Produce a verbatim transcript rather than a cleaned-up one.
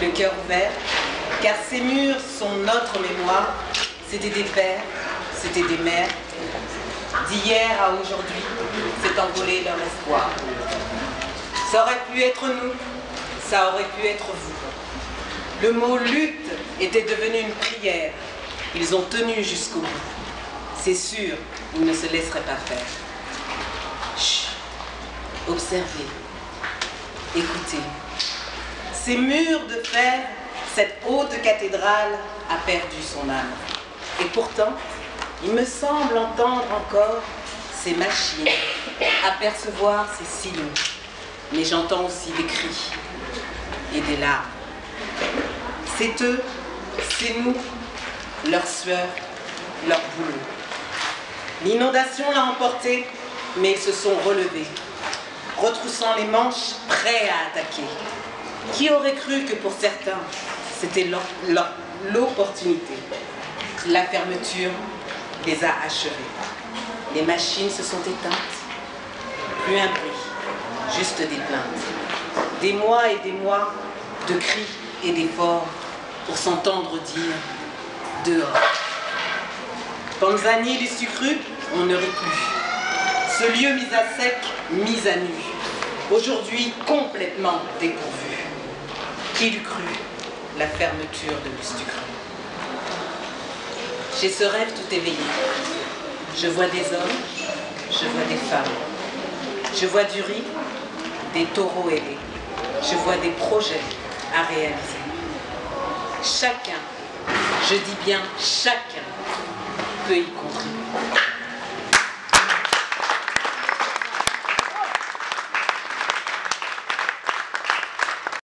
cœur ouvert, car ces murs sont notre mémoire. C'était des pères, c'était des mères. D'hier à aujourd'hui, s'est envolé leur espoir. Ça aurait pu être nous, ça aurait pu être vous. Le mot lutte était devenu une prière. Ils ont tenu jusqu'au bout. C'est sûr, ils ne se laisseraient pas faire. Chut, observez, écoutez. Ces murs de fer, cette haute cathédrale a perdu son âme. Et pourtant, il me semble entendre encore ces machines, apercevoir ces sillons. Mais j'entends aussi des cris et des larmes. C'est eux, c'est nous, leur sueur, leur boulot. L'inondation l'a emporté, mais ils se sont relevés, retroussant les manches, prêts à attaquer. Qui aurait cru que pour certains, c'était l'opportunité. La fermeture les a achevés. Les machines se sont éteintes. Plus un bruit, juste des plaintes. Des mois et des mois de cris et d'efforts pour s'entendre dire « dehors ». Panzani, les sucrus, on ne rit plus. Ce lieu mis à sec, mis à nu. Aujourd'hui complètement dépourvu. Qui l'eût cru, la fermeture de l'Ustucru. J'ai ce rêve tout éveillé. Je vois des hommes, je vois des femmes. Je vois du riz, des taureaux ailés. Je vois des projets à réaliser. Chacun, je dis bien chacun, peut y contribuer.